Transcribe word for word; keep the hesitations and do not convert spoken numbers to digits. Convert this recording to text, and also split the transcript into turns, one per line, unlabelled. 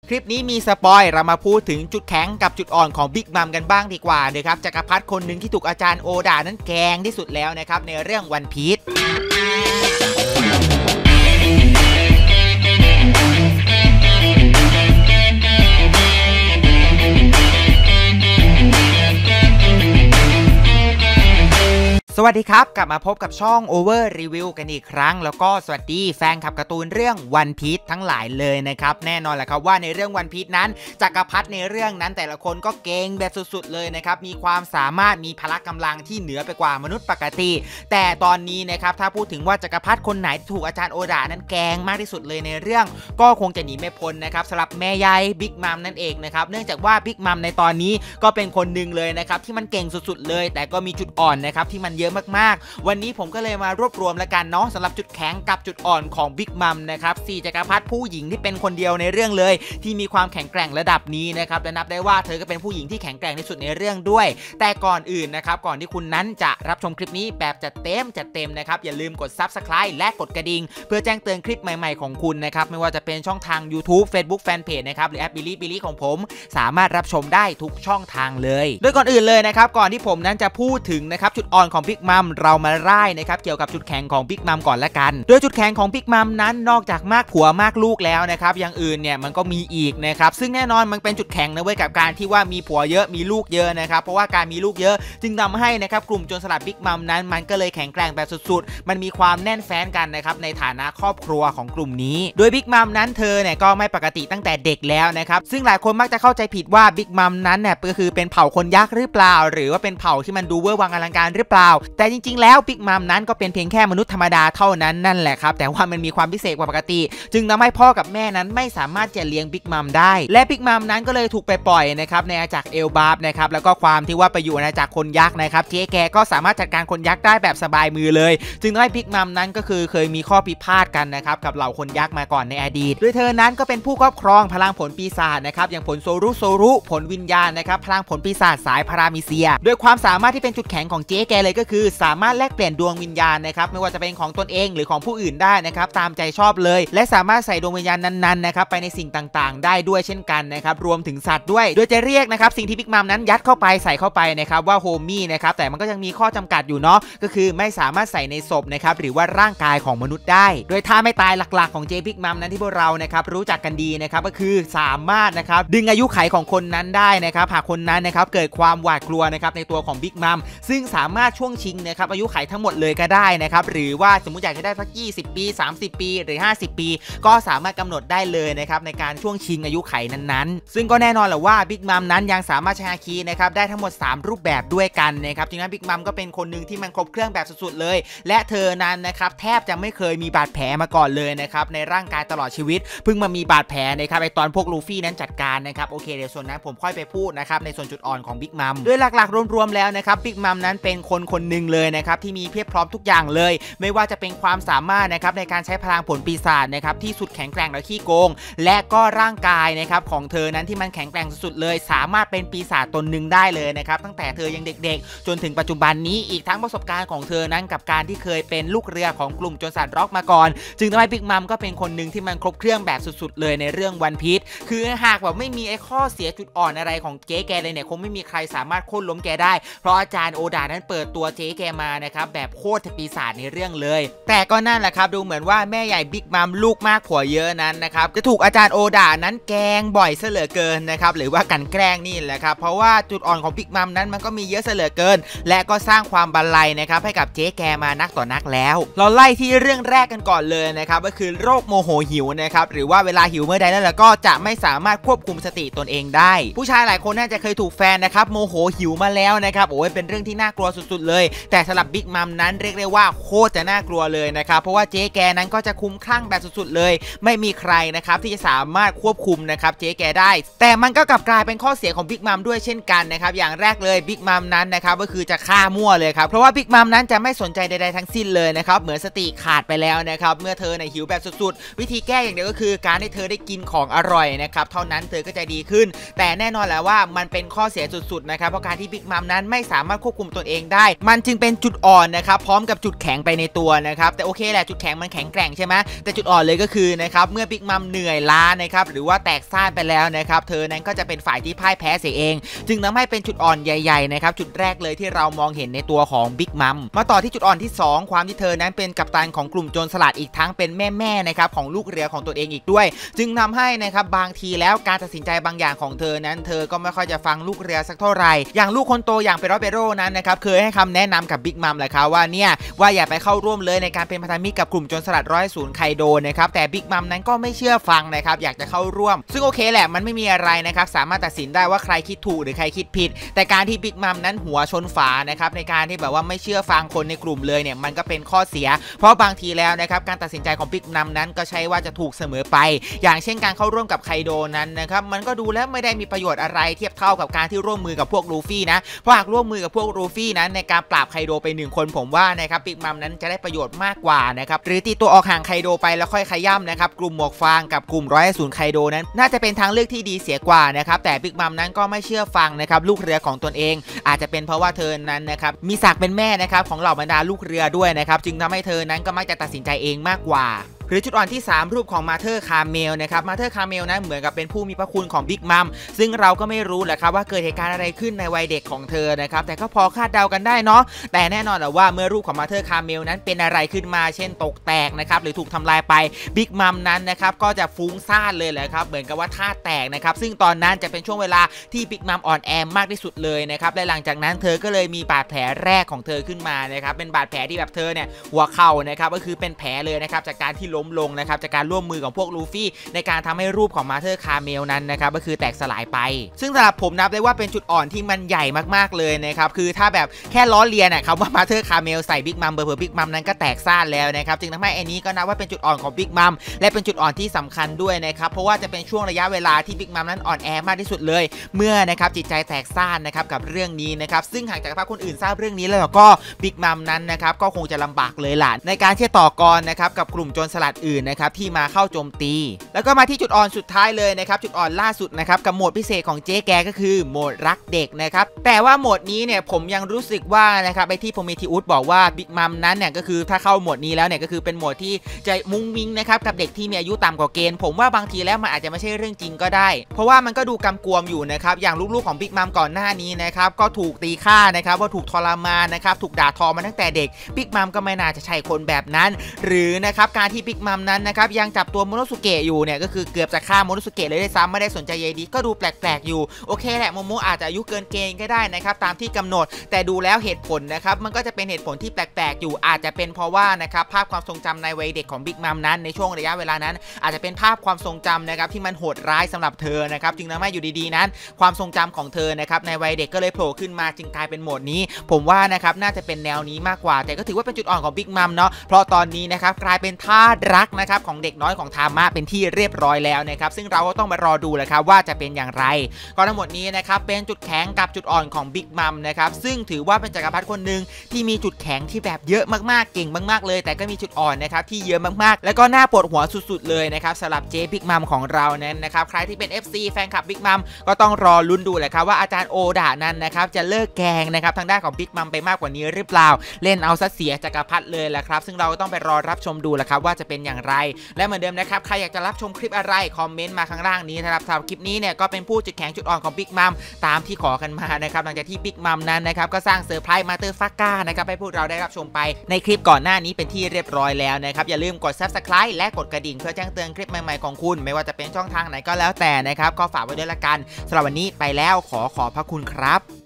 คลิปนี้มีสปอยเรามาพูดถึงจุดแข็งกับจุดอ่อนของบิ๊กมัมกันบ้างดีกว่านะครับจักรพรรดิคนหนึ่งที่ถูกอาจารย์โอดานั้นแกล้งที่สุดแล้วนะครับในเรื่องวันพีซสวัสดีครับกลับมาพบกับช่อง Over Review กันอีกครั้งแล้วก็สวัสดีแฟนคลับการ์ตูนเรื่อง One Piece ทั้งหลายเลยนะครับแน่นอนแหละครับว่าในเรื่อง One Piece นั้นจักรพรรดิในเรื่องนั้นแต่ละคนก็เก่งแบบสุดๆเลยนะครับมีความสามารถมีพละกำลังที่เหนือไปกว่ามนุษย์ปกติแต่ตอนนี้นะครับถ้าพูดถึงว่าจักรพรรดิคนไหนถูกอาจารย์โอดานั้นแกล้งมากที่สุดเลยในเรื่องก็คงจะหนีไม่พ้นนะครับสำหรับแม่ยายบิ๊กมัมนั่นเองนะครับเนื่องจากว่าบิ๊กมัมในตอนนี้ก็เป็นคนหนึ่งเลยนะครับที่มันเก่งสุดๆเลยแต่ก็มีจุดอ่อนนะครับที่มันเยอะมากๆวันนี้ผมก็เลยมารวบรวมแล้วกันเนาะสำหรับจุดแข็งกับจุดอ่อนของบิ๊กมัมนะครับสี่จักรพรรดิผู้หญิงที่เป็นคนเดียวในเรื่องเลยที่มีความแข็งแกร่งระดับนี้นะครับและนับได้ว่าเธอก็เป็นผู้หญิงที่แข็งแกร่งที่สุดในเรื่องด้วยแต่ก่อนอื่นนะครับก่อนที่คุณนั้นจะรับชมคลิปนี้แบบจัดเต็มจัดเต็มนะครับอย่าลืมกด ซับสไครบ์ และกดกระดิ่งเพื่อแจ้งเตือนคลิปใหม่ๆของคุณนะครับไม่ว่าจะเป็นช่องทาง ยูทูบ เฟซบุ๊ก แฟนเพจนะครับหรือแอปบิลลี่บิลลี่ของผมสามารถรับชมได้ทุกช่องทางเลยโดยก่อนอื่นเลยนะครับก่อนที่ผมนั้นจะพูดถึงนะครับจุดอ่อนของบิ๊กมัมเรามาไล่นะครับเกี่ยวกับจุดแข็งของบิ๊กมัมก่อนละกันโดยจุดแข็งของบิ๊กมัมนั้นนอกจากมากผัวมากลูกแล้วนะครับอย่างอื่นเนี่ยมันก็มีอีกนะครับซึ่งแน่นอนมันเป็นจุดแข็งนะเว้ยกับการที่ว่ามีผัวเยอะมีลูกเยอะนะครับเพราะว่าการมีลูกเยอะจึงทำให้นะครับกลุ่มโจรสลัดบิ๊กมัมนั้นมันก็เลยแข็งแกร่งแบบสุดๆมันมีความแน่นแฟ้นกันนะครับในฐานะครอบครัวของกลุ่มนี้โดยบิ๊กมัมนั้นเธอเนี่ยก็ไม่ปกติตั้งแต่เด็กแล้วนะครับซึ่งหลายคนมักจะเข้าใจผิดว่าบิ๊กมัมนั้นเนี่ยก็คือเป็นเผ่าคนยักษ์หรือเปล่าหรือว่าเป็นเผ่าที่มันดูเวอร์วังอลังการหรือเปล่าแต่จริงๆแล้วบิ๊กมัมนั้นก็เป็นเพียงแค่มนุษย์ธรรมดาเท่านั้นนั่นแหละครับแต่ว่ามันมีความพิเศษกว่าปกติจึงทำให้พ่อกับแม่นั้นไม่สามารถจะเลี้ยงบิ๊กมัมได้และบิ๊กมัมนั้นก็เลยถูกไปปล่อยนะครับในอาณาจักรเอลบาร์ฟนะครับแล้วก็ความที่ว่าไปอยู่อาณาจักรคนยักษ์นะครับเจ๊แกก็สามารถจัดการคนยักษ์ได้แบบสบายมือเลยจึงทำให้บิ๊กมัมนั้นก็คือเคยมีข้อพิพาทกันนะครับกับเหล่าคนยักษ์มาก่อนในอดีตโดยเธอนั้นก็เป็นผู้ครอบครองพลังผลปีศาจนะครับอย่างผลโซรุโซรุผลวิญญาณนะครับพลังผลปีศาจสายพารามิเซียด้วยความสามารถที่เป็นจุดแข็งของเจ๊แกเลยก็คือสามารถแลกเปลี่ยนดวงวิญญาณนะครับไม่ว่าจะเป็นของตนเองหรือของผู้อื่นได้นะครับตามใจชอบเลยและสามารถใส่ดวงวิญญาณนั้นๆนะครับไปในสิ่งต่างๆได้ด้วยเช่นกันนะครับรวมถึงสัตว์ด้วยโดยจะเรียกนะครับสิ่งที่บิ๊กมัมนั้นยัดเข้าไปใส่เข้าไปนะครับว่าโฮมี่นะครับแต่มันก็ยังมีข้อจำกัดอยู่เนาะก็คือไม่สามารถใส่ในศพนะครับหรือว่าร่างกายของมนุษย์ได้โดยท่าไม่ตายหลักๆของเจบิ๊กมัมนั้นที่พวกเรานะครับรู้จักกันดีนะครับก็คือสามารถนะครับดึงอายุไขของคนนั้นได้นะครับหากคนนั้นนะครับเกิดความหวาดกลัวนะครับในตัวของบิ๊กมัมซึ่งสามารถช่วงชิงนะครับอายุไขทั้งหมดเลยก็ได้นะครับหรือว่าสมมุติอยากจะได้สักยี่สิบปีสามสิบปีหรือห้าสิบปีก็สามารถกำหนดได้เลยนะครับในการช่วงชิงอายุไขนั้นๆซึ่งก็แน่นอนแหละว่าบิ๊กมัมนั้นยังสามารถใช้ฮาคินะครับได้ทั้งหมดสามรูปแบบด้วยกันนะครับจริงๆบิ๊กมัมก็เป็นคนหนึ่งที่มันครบเครื่องแบบสุดๆเลยและเธอนั้นนะครับแทบจะไม่เคยมีบาดแผลมาก่อนเลยนะครับในร่างกายตลอดชีวิตเพิ่งมามีบาดแผลนะครับไอตอนพวกลูฟี่นั้นจัดการนะครับโอเคเดี๋ยวส่วนนั้นผมค่อยไปพูดนะครับในส่วนจุดอ่อนของบิ๊กมัมโดยหลักๆรวมๆแล้วนะครับบิ๊กมัมนั้นเป็นคนคนหนึ่งเลยนะครับที่มีเพียบพร้อมทุกอย่างเลยไม่ว่าจะเป็นความสามารถนะครับในการใช้พลังผลปีศาจนะครับที่สุดแข็งแกร่งและขี้โกงและก็ร่างกายนะครับของเธอนั้นที่มันแข็งแกร่งสุดๆเลยสามารถเป็นปีศาจตนหนึ่งได้เลยนะครับตั้งแต่เธอยังเด็กๆจนถึงปัจจุบันนี้อีกทั้งประสบการณ์ของเธอนั้นกับการที่เคยเป็นลูกเรือของกลุ่มโจรสลัดร็อกมาก่อนจึงทำให้บิ๊กมัมก็เป็นคนหนึ่งที่มันครบเครื่องแบบสุดๆเลยในเรื่องวันพีซคือหากแบบไม่มีไอ้ข้อเสียจุดอ่อนอะไรของเจ๊แกเลยเนี่ยคงไม่มีใครสามารถโค่นล้มแกได้เพราะอาจารย์โอดานั้นเปิดตัวเจ๊แกมานะครับแบบโคตรปีศาจในเรื่องเลยแต่ก็นั่นแหละครับดูเหมือนว่าแม่ใหญ่บิ๊กมัมลูกมากผัวเยอะนั้นนะครับจะถูกอาจารย์โอดานั้นแกล้งบ่อยเสเหลือเกินนะครับหรือว่ากันแกล้งนี่แหละครับเพราะว่าจุดอ่อนของบิ๊กมัมนั้นมันก็มีเยอะเสเหลือเกินและก็สร้างความบันไลนะครับให้กับเจ๊แกมานักต่อนักแล้วเราไล่ที่เรื่องแรกกันก่อนเลยนะครับก็คือโรคโมโหหิวนะครับหรือว่าเวลาหิวเมื่อใดนั่นแหละก็จะไม่สามารถควบคุมสติตนเองได้ผู้ชายหลายคนน่าจะเคยถูกแฟนนะครับโมโหหิวมาแล้วนะครับโอ้ยเป็นเรื่องที่น่ากลัวสุดๆเลยแต่สำหรับบิ๊กมัมนั้นเรียกได้ว่าโคตรจะน่ากลัวเลยนะครับเพราะว่าเจ๊แกนั้นก็จะคุ้มคลั่งแบบสุดๆเลยไม่มีใครนะครับที่จะสามารถควบคุมนะครับเจ๊แกได้แต่มันก็กลับกลายเป็นข้อเสียของบิ๊กมัมด้วยเช่นกันนะครับอย่างแรกเลยบิ๊กมัมนั้นนะครับก็คือจะฆ่ามั่วเลยครับเพราะว่าบิ๊กมัมนั้นจะไม่สนใจใดๆทั้งสิ้นเลยนะครับเหมือนสติขาดไปแล้วนะครับเมื่อเธอในหิวแบบสุดๆวิธีแก้อย่างเดียวก็คือการให้เธอได้กินของอร่อยนะครับเท่านั้นเธอก็จะดีขึ้นแต่แน่นอนแหละว่ามันเป็นข้อเสียสุดๆนะครับเพราะการที่บิ๊กมัมนั้นไม่สามารถควบคุมตนเองได้มันมันจึงเป็นจุดอ่อนนะครับพร้อมกับจุดแข็งไปในตัวนะครับแต่โอเคแหละจุดแข็งมันแข็งแกร่งใช่ไหมแต่จุดอ่อนเลยก็คือนะครับเมื่อบิ๊กมัมเหนื่อยล้านะครับหรือว่าแตกซ่านไปแล้วนะครับเธอนั้นก็จะเป็นฝ่ายที่พ่ายแพ้เสียเองจึงทำให้เป็นจุดอ่อนใหญ่ๆนะครับจุดแรกเลยที่เรามองเห็นในตัวของบิ๊กมัมมาต่อที่จุดอ่อนที่สองความที่เธอนั้นเป็นกัปตันของกลุ่มโจรสลัดอีกทั้งเป็นแม่ๆนะครับของลูกเรือของตัวเองอีกด้วยจึงทำให้นะครับบางทีแล้วการตัดสินใจบางอย่างของเธอนั้นเธอก็ไม่ค่อยจะฟังลูกเรือสักเท่าไหร่อย่างลูกคนโตอย่างเปโรเปโรนั้นนะครับเคยให้คำแนะนำกับบิ๊กมัมแหละครับว่าเนี่ยว่าอย่าไปเข้าร่วมเลยในการเป็นพันธมิตรกับกลุ่มโจรสลัดร้อยศูนย์ไคโดนะครับแต่บิ๊กมัมนั้นก็ไม่เชื่อฟังนะครับอยากจะเข้าร่วมซึ่งโอเคแหละมันไม่มีอะไรนะครับสามารถตัดสินได้ว่าใครคิดถูกหรือใครคิดผิดแต่การที่บิ๊กมัมนั้นหัวชนฝานะครับในการที่แบบว่าไม่เชื่อฟังคนในกลุ่มเลยเนี่ยมันก็เป็นข้อเสียเพราะบางทีแล้วนะครับการตัดสินใจของบิ๊กมัมนั้นก็ใช่ว่าจะถูกเสมอไปอย่างเช่นการเข้าร่วมกับไคโดนั้นนะครับมันก็ดูแล้วไม่ได้มีประโยชน์อะไรเทียบเท่ากับการที่ร่วมมือกับพวกลูฟี่นะเพราะหากร่วมมือกับพวกลูฟี่นั้นในการปราบไคโดไปหนึ่งคนผมว่านะครับบิ๊กมัมนั้นจะได้ประโยชน์มากกว่านะครับหรือตีตัวออกห่างไคโดไปแล้วค่อยขย่ำนะครับกลุ่มหมวกฟางกับกลุ่มร้อยศูนย์ไคโดนั้นน่าจะเป็นทางเลือกที่ดีเสียกว่านะครับแต่บิ๊กมัมนั้นก็ไม่เชื่อฟังนะครับลูกเรือของตนเองอาจจะเป็นเพราะว่าเธอนั้นนะครับมีศักดิ์เป็นแม่นะครับของเหล่าบรรดาลูกเรือด้วยนะครับจึงทำให้เธอนั้นก็มักจะตัดสินใจเองมากกว่าหรือจุดอ่อนที่สามรูปของมาเธอร์คาเมลนะครับมาเธอร์คาเมลนั้นเหมือนกับเป็นผู้มีพระคุณของบิ๊กมัมซึ่งเราก็ไม่รู้แหละครับว่าเกิดเหตุการณ์อะไรขึ้นในวัยเด็กของเธอนะครับแต่ก็พอคาดเดากันได้เนาะแต่แน่นอนแหละว่าเมื่อรูปของมาเธอร์คาเมลนั้นเป็นอะไรขึ้นมาเช่นตกแตกนะครับหรือถูกทำลายไปบิ๊กมัมนั้นนะครับก็จะฟุ้งซ่านเลยแหละครับเหมือนกับว่าธาตุแตกนะครับซึ่งตอนนั้นจะเป็นช่วงเวลาที่บิ๊กมัมอ่อนแอมากที่สุดเลยนะครับและหลังจากนั้นเธอก็เลยมีบาดแผลแรกของเธอขึ้นมานะครับเป็นบาดแผลที่แบบเธอเนี่ยหัวเข่านะครับก็คือเป็นแผลเลยนะครับจากการที่ล้มลงนะครับการร่วมมือของพวกลูฟี่ในการทำให้รูปของมาเธอร์คาเมลนั้นนะครับก็คือแตกสลายไปซึ่งสำหรับผมนับได้ว่าเป็นจุดอ่อนที่มันใหญ่มากๆเลยนะครับคือถ้าแบบแค่ล้อเลียนนะครับว่ามาเธอร์คาเมลใส่บิ๊กมัมเบอร์เบอร์บิ๊กมัมนั้นก็แตกซ่านแล้วนะครับจึงทำให้อันนี้ก็นับว่าเป็นจุดอ่อนของบิ๊กมัมและเป็นจุดอ่อนที่สำคัญด้วยนะครับเพราะว่าจะเป็นช่วงระยะเวลาที่บิ๊กมัมนั้นอ่อนแอมากที่สุดเลยเมื่อนะครับจิตใจแตกซ่านนะครับกับเรื่องนี้นะครับซึ่งหากจากภาคคนอื่นทราบเรื่องนี้แล้วก็บิ๊กมัมนั้นนะครับก็คงจะลำบากเลยล่ะในการที่ต่อกรนะครับกับกลุ่มโจรสลัดอื่นนะครับที่มาเข้าโจมตีแล้วก็มาที่จุดอ่อนสุดท้ายเลยนะครับจุดอ่อนล่าสุดนะครับกับโหมดพิเศษของเจ๊แกก็คือโหมดรักเด็กนะครับแต่ว่าโหมดนี้เนี่ยผมยังรู้สึกว่านะครับไอที่โพเมทิอุสบอกว่าบิ๊กมัมนั้นเนี่ยก็คือถ้าเข้าโหมดนี้แล้วเนี่ยก็คือเป็นโหมดที่จะมุ้งมิ้งนะครับกับเด็กที่มีอายุต่ำกว่าเกณฑ์ผมว่าบางทีแล้วมันอาจจะไม่ใช่เรื่องจริงก็ได้เพราะว่ามันก็ดูกำกวมอยู่นะครับอย่างลูกๆของบิ๊กมัมก่อนหน้านี้นะครับก็ถูกตีฆ่านะครับว่าถูกทรมานนะครับถูกด่าทอมาตั้งแต่เด็กบิ๊กมัมก็ไม่น่าจะใช่คนแบบนั้นหรือนะครับการที่บิ๊กมัมนั้นนะครับยังจับตัวโมโนสุเกะอยู่เนี่ยก็คือเกือบจะฆ่าโมโนสุเกะเลยด้วยซ้ำไม่ได้สนใจใยดีก็ดูแปลกๆอยู่โอเคแหละโมโมอาจจะอายุเกินเกณฑ์ก็ได้นะครับตามที่กำหนดแต่ดูแล้วเหตุผลนะครับมันก็จะเป็นเหตุผลที่แปลกๆอยู่อาจจะเป็นเพราะว่านะครับภาพความทรงจำในวัยเด็กของบิ๊กมัมนั้นในช่วงระยะเวลานั้นอาจจะเป็นภาพความทรงจำนะครับที่มันโหดร้ายสำหรับเธอนะครับจึงทำให้อยู่ดีๆนั้นความทรงจำของเธอนะครับในวัยเด็กก็เลยโผล่ขึ้นมาจึงกลายเป็นโหมดนี้ผมว่านะครับน่าจะเป็นแนวนี้มากกว่าแต่ก็ถือว่าเป็นจุดอ่อนของบิ๊กมัมเนาะเพราะตอนนี้นะครับกลายเป็นทาสรักนะครับของเด็กน้อยของทามะเป็นที่เรียบร้อยแล้วนะครับซึ่งเราก็ต้องมารอดูแหละครับว่าจะเป็นอย่างไรก็ทั้งหมดนี้นะครับเป็นจุดแข็งกับจุดอ่อนของบิ๊กมัมนะครับซึ่งถือว่าเป็นจักรพรรดิคนหนึ่งที่มีจุดแข็งที่แบบเยอะมากๆเก่งมากๆเลยแต่ก็มีจุดอ่อนนะครับที่เยอะมากๆแล้วก็น่าปวดหัวสุดๆเลยนะครับสำหรับเจ๊บิ๊กมัมของเรานั้นนะครับใครที่เป็น เอฟ ซี แฟนคลับบิ๊กมัมก็ต้องรอลุ้นดูแหละครับว่าอาจารย์โอดะนั้นนะครับจะเลิกแกงนะครับทางด้านของบิ๊กมัมไปมากกว่านี้หรือเปล่าเล่นเอาซะเสียจักรพรรดิเลยแหละครับซึ่งเราก็ต้องไปรอรับชมดูแหละครับว่าจะเป็นอย่างไรและเหมือนเดิมนะครับใครอยากจะรับชมคลิปอะไรคอมเมนต์มาข้างล่างนี้นะครับสำหรับคลิปนี้เนี่ยก็เป็นผู้จุดแข็งจุดอ่อนของบิ๊กมัมตามที่ขอกันมานะครับหลังจากที่บิ๊กมัมนั้นนะครับก็สร้างเซอร์ไพรส์มาเตอร์ฟักก้านะครับให้พวกเราได้รับชมไปในคลิปก่อนหน้านี้เป็นที่เรียบร้อยแล้วนะครับอย่าลืมกด ซับสไครบ์ และกดกระดิ่งเพื่อแจ้งเตือนคลิปใหม่ๆของคุณไม่ว่าจะเป็นช่องทางไหนก็แล้วแต่นะครับก็ฝากไว้ด้วยละกันสำหรับวันนี้ไปแล้วขอขอบพระคุณครับ